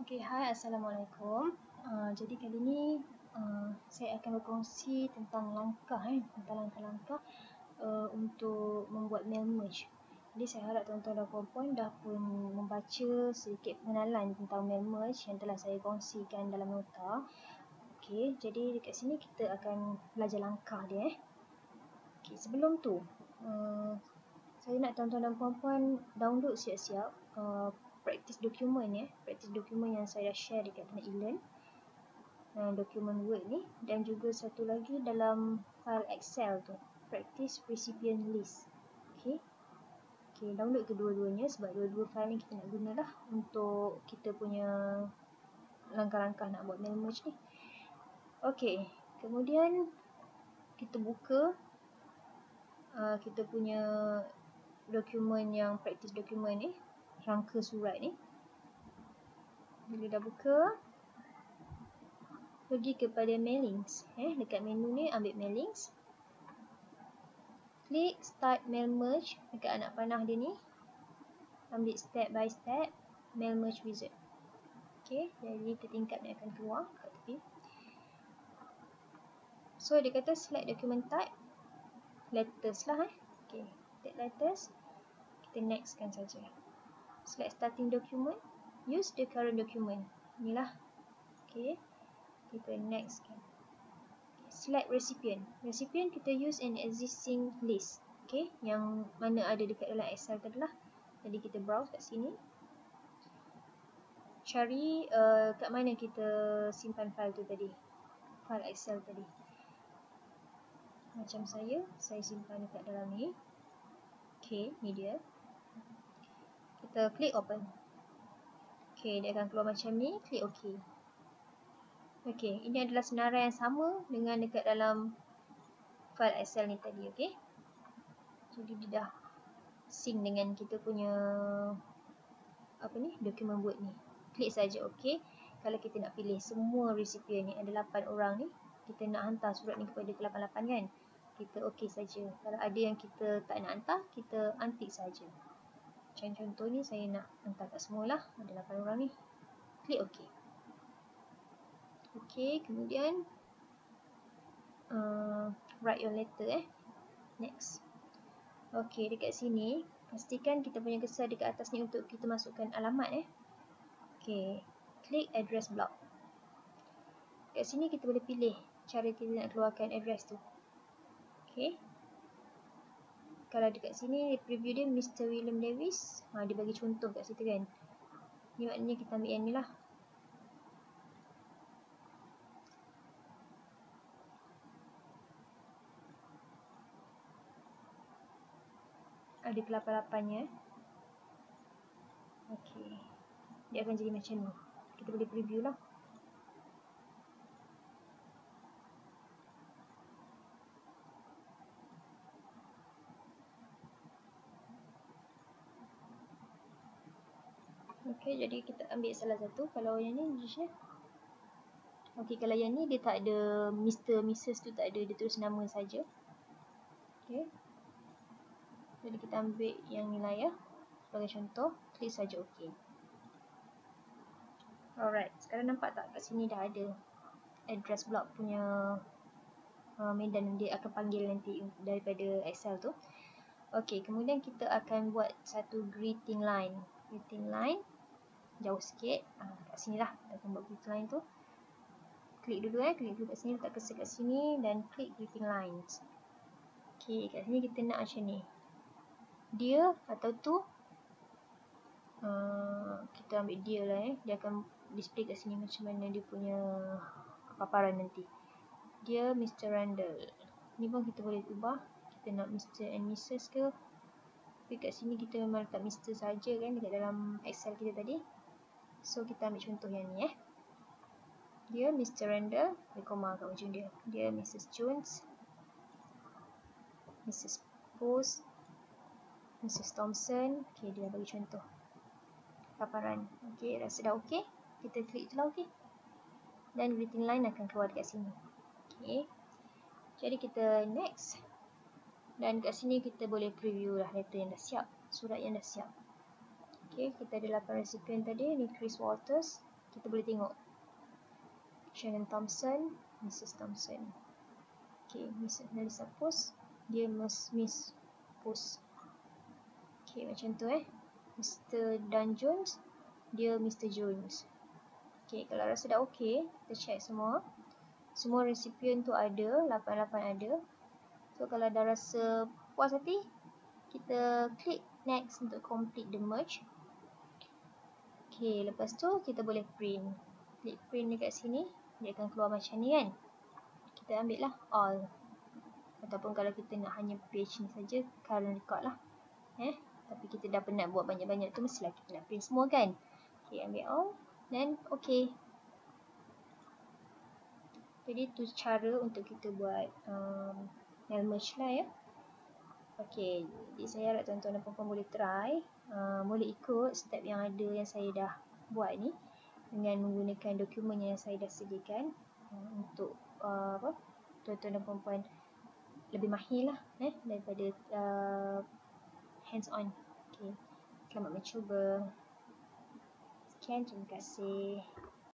Okay, hai, Assalamualaikum. Jadi kali ni saya akan berkongsi tentang langkah-langkah untuk membuat mail merge. Jadi saya harap tuan-tuan dan puan-puan dah pun membaca sedikit pengenalan tentang mail merge yang telah saya kongsikan dalam nota. Okay, jadi dekat sini kita akan belajar langkah dia. Okay, sebelum tu saya nak tuan-tuan dan puan-puan download siap-siap practice dokumen yang saya dah share dekat dalam e-learn, dokumen Word ni, dan juga satu lagi dalam file Excel tu, practice recipient list. Okay, download kedua-duanya sebab dua-dua file ni kita nak guna lah untuk kita punya langkah-langkah nak buat mail merge ni. Okay, kemudian kita buka kita punya dokumen yang practice dokumen ni, rangka surat ni. Bila dah buka, pergi kepada mailings. Dekat menu ni ambil mailings. Klik start mail merge dekat anak panah dia ni. Ambil step by step mail merge wizard. Okay, jadi tertingkap ni akan keluar kat tepi. So dia kata select document type, letters lah. Okay, take letters. Kita nextkan saja. Select starting document, use the current document. Inilah. Okay, kita nextkan. Select recipient. Recipient kita use an existing list. Okay, yang mana ada dekat dalam Excel tadi lah. Jadi kita browse kat sini. Cari kat mana kita simpan file tu tadi. File Excel tadi. Macam saya simpan dekat dalam ni. Okay, ni dia. Kita klik open. Okay, dia akan keluar macam ni. Klik OK. Okay, ini adalah senarai yang sama dengan dekat dalam file Excel ni tadi. Okay, jadi dia dah sync dengan kita punya dokumen Word ni. Klik saja OK. Kalau kita nak pilih semua resipien ni, ada 8 orang ni, kita nak hantar surat ni kepada ke-88 kan, kita OK saja. Kalau ada yang kita tak nak hantar, kita untick saja. Macam contoh ni, saya nak hantar kat semualah, ada 8 orang ni. Klik OK. OK, kemudian write your letter. Next. OK, dekat sini pastikan kita punya cursor dekat atas ni untuk kita masukkan alamat. OK, klik address block. Dekat sini kita boleh pilih cara kita nak keluarkan address tu. OK, kalau dekat sini preview dia Mr. William Davis, dia bagi contoh kat situ kan. Ni maknanya kita ambil yang ni lah. Ada ke-88-nya. Okey, dia akan jadi macam ni. Kita boleh preview lah. Okey, jadi kita ambil salah satu. Kalau yang ni okey, kalau yang ni dia tak ada Mr. Mrs tu, tak ada, dia tulis nama saja. Okey, jadi kita ambil yang ni lah ya, sebagai contoh. Klik saja OK. Alright, sekarang nampak tak kat sini dah ada address block punya medan dia akan panggil nanti daripada Excel tu. Okey, kemudian kita akan buat satu greeting line. Greeting line jauh sikit. Kat sini lah kita akan buat greeting line tu. Klik dulu klik dulu kat sini, letak cursor kat sini dan klik greeting lines. Okey, kat sini kita nak macam ni. Dia atau tu, kita ambil dia lah dia akan display kat sini macam mana dia punya paparan nanti. Dia Mr. Randall. Ni pun kita boleh ubah. Kita nak Mr. and Mrs ke. Tapi kat sini kita memang letak Mr. saja kan dekat dalam Excel kita tadi. So kita ambil contoh yang ni Dia Mr. Randall, dia koma kat ujung dia. Dia Mrs. Jones, Mrs. Post, Mrs. Thompson. Okay, dia bagi contoh paparan. Okay, rasa dah okay, kita klik je lah OK. Dan greeting line akan keluar dekat sini. Okay, jadi kita next. Dan kat sini kita boleh preview lah letter yang dah siap, surat yang dah siap. Okay, kita ada 8 resipien tadi. Ni Chris Walters, kita boleh tengok Shannon Thompson, Mrs. Thompson. Okay, Mrs. Melissa Post, dia Miss Post. Okay, macam tu Mr. Dan Jones, dia Mr. Jones. Okay, kalau rasa dah okay, kita check semua. Semua resipien tu ada, 88 ada. So kalau dah rasa puas hati, kita klik next untuk complete the merge. Okay, lepas tu kita boleh print. Klik print dekat sini, dia akan keluar macam ni kan. Kita ambil lah all. Ataupun kalau kita nak hanya page ni saja, current record lah. Tapi kita dah penat buat banyak-banyak tu, mestilah kita nak print semua kan. Okay, ambil all. Then okay. Jadi tu cara untuk kita buat mail merge lah ya. Okay, jadi saya harap tuan-tuan dan puan-puan boleh try. Boleh ikut step yang ada yang saya dah buat ni dengan menggunakan dokumen yang saya dah sediakan untuk tuan-tuan dan puan-puan lebih mahir lah daripada hands on. Okay, selamat mencuba. Sekian, terima kasih.